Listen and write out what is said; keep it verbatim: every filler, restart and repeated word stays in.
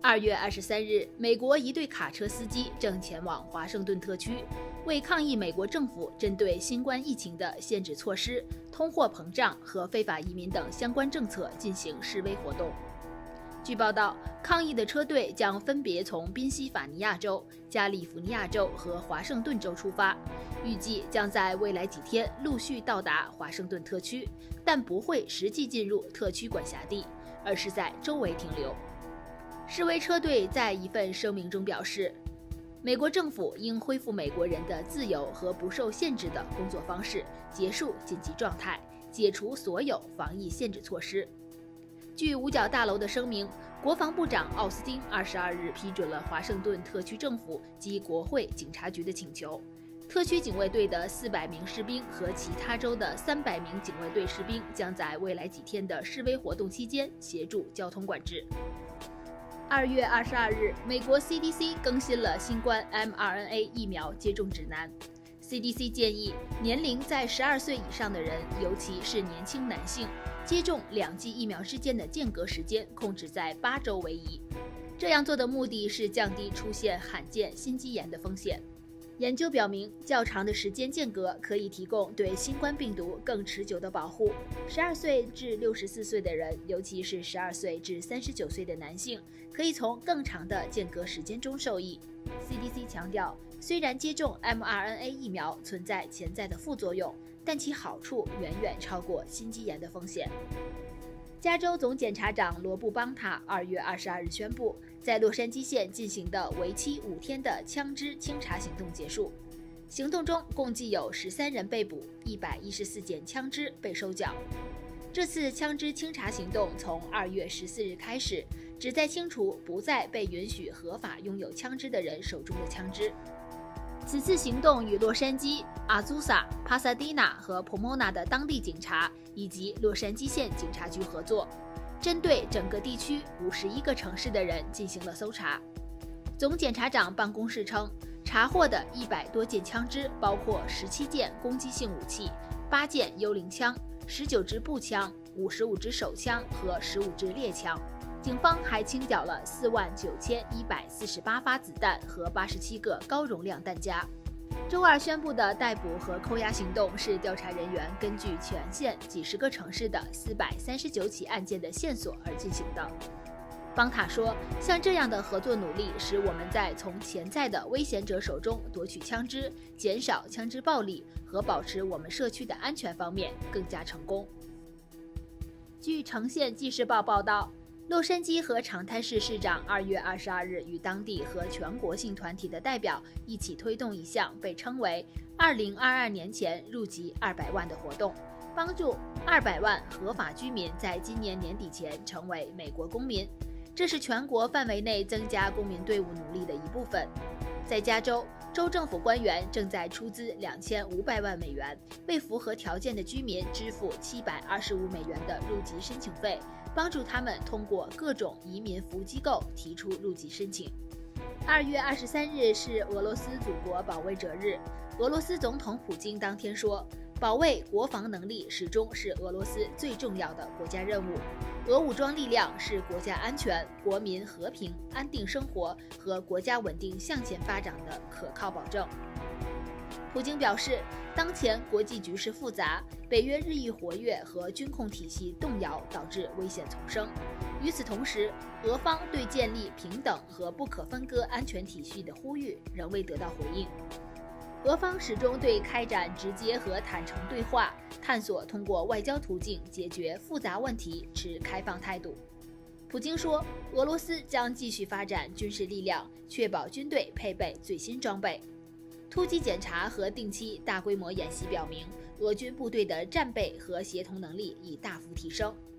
二月二十三日，美国一对卡车司机正前往华盛顿特区，为抗议美国政府针对新冠疫情的限制措施、通货膨胀和非法移民等相关政策进行示威活动。据报道，抗议的车队将分别从宾夕法尼亚州、加利福尼亚州和华盛顿州出发，预计将在未来几天陆续到达华盛顿特区，但不会实际进入特区管辖地，而是在周围停留。示威车队在一份声明中表示，美国政府应恢复美国人的自由和不受限制的工作方式，结束紧急状态，解除所有防疫限制措施。据五角大楼的声明，国防部长奥斯汀二十二日批准了华盛顿特区政府及国会警察局的请求。特区警卫队的四百名士兵和其他州的三百名警卫队士兵将在未来几天的示威活动期间协助交通管制。二月二十二日，美国 C D C 更新了新冠 m R N A 疫苗接种指南。C D C 建议年龄在十二岁以上的人，尤其是年轻男性，接种两剂疫苗之间的间隔时间控制在八周为宜。这样做的目的是降低出现罕见心肌炎的风险。研究表明，较长的时间间隔可以提供对新冠病毒更持久的保护。十二岁至六十四岁的人，尤其是十二岁至三十九岁的男性，可以从更长的间隔时间中受益。C D C 强调，虽然接种 m R N A 疫苗存在潜在的副作用，但其好处远远超过心肌炎的风险。加州总检察长罗布邦塔二月二十二日宣布，在洛杉矶县进行的为期五天的枪支清查行动结束。行动中共计有十三人被捕，一百一十四件枪支被收缴。这次枪支清查行动从二月十四日开始，旨在清除不再被允许合法拥有枪支的人手中的枪支。此次行动与洛杉矶、阿祖萨、帕萨迪纳和普莫纳的当地警察以及洛杉矶县警察局合作，针对整个地区五十一个城市的人进行了搜查。总检察长办公室称，查获的一百多件枪支包括十七件攻击性武器、八件幽灵枪、十九支步枪、五十五支手枪和十五支猎枪。警方还清缴了四万九千一百四十八发子弹和八十七个高容量弹夹。周二宣布的逮捕和扣押行动是调查人员根据全县几十个城市的四百三十九起案件的线索而进行的。邦塔说，像这样的合作努力使我们在从潜在的危险者手中夺取枪支、减少枪支暴力和保持我们社区的安全方面更加成功。据城县纪事报报道，洛杉矶和长滩市市长二月二十二日与当地和全国性团体的代表一起推动一项被称为二零二二年前入籍二百万的活动，帮助二百万合法居民在今年年底前成为美国公民。这是全国范围内增加公民队伍努力的一部分。在加州，州政府官员正在出资两千五百万美元，为符合条件的居民支付七百二十五美元的入籍申请费，帮助他们通过各种移民服务机构提出入籍申请。二月二十三日是俄罗斯祖国保卫者日，俄罗斯总统普京当天说，保卫国防能力始终是俄罗斯最重要的国家任务。俄武装力量是国家安全、国民和平、安定生活和国家稳定向前发展的可靠保证。普京表示，当前国际局势复杂，北约日益活跃和军控体系动摇导致危险丛生。与此同时，俄方对建立平等和不可分割安全体系的呼吁仍未得到回应。俄方始终对开展直接和坦诚对话，探索通过外交途径解决复杂问题持开放态度。普京说，俄罗斯将继续发展军事力量，确保军队配备最新装备。突击检查和定期大规模演习表明，俄军部队的战备和协同能力已大幅提升。